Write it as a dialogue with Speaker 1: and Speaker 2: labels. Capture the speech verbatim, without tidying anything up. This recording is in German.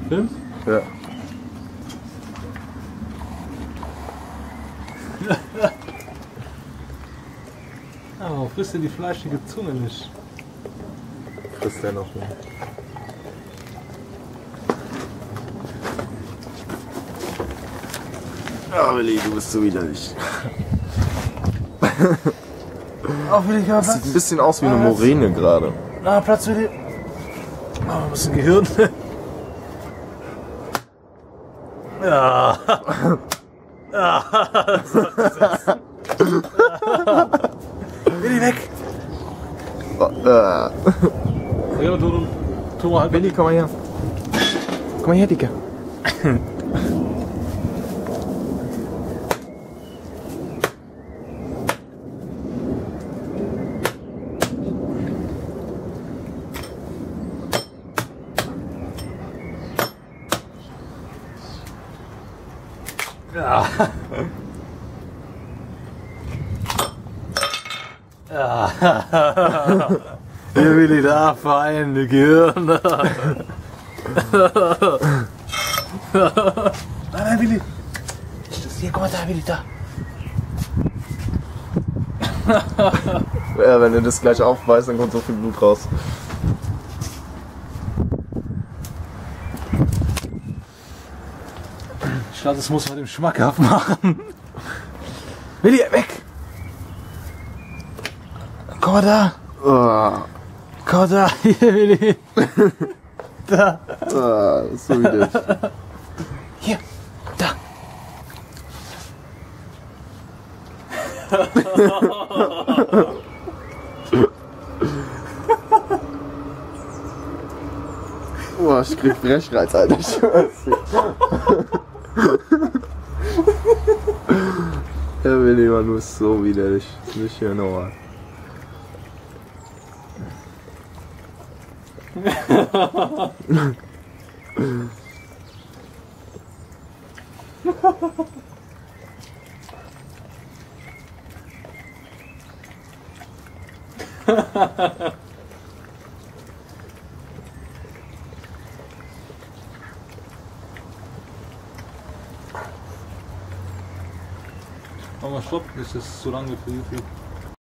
Speaker 1: Fünf?
Speaker 2: Ja.
Speaker 1: Ah, warum frisst du die fleischige Zunge nicht?
Speaker 2: Frisst der noch mehr. Ah, Willi, du bist so widerlich.
Speaker 1: Auch Willi, ich
Speaker 2: Das sieht ein bisschen aus wie eine Moräne gerade.
Speaker 1: Na, Platz Willi. Oh, ein bisschen Gehirn. Ja. Ja. Willi, weg.
Speaker 2: Oh, äh.
Speaker 1: Ja, du, du, tu mal halt.
Speaker 2: Willi, komm mal her. Komm mal her, Dicker.
Speaker 1: Ja. Ja. Hier will ich da feine Gehirn. Nein, nein, Willi. Hier, guck mal da, Willi, da.
Speaker 2: Ja, wenn du das gleich aufbeißt, dann kommt so viel Blut raus.
Speaker 1: Ich glaube, das muss man dem schmackhaft machen. Willi, weg! Komm mal da!
Speaker 2: Oh.
Speaker 1: Komm mal da! Hier, Willi! Da!
Speaker 2: Ah, so widerlich.
Speaker 1: Hier! Da!
Speaker 2: Oh, ich krieg Brechreiz, Alter. Ich schwör's dir. Der Willi, Mann, du bist so widerlich. Nicht hier normal.
Speaker 1: Mach mal Stopp, ist das zu lange für YouTube.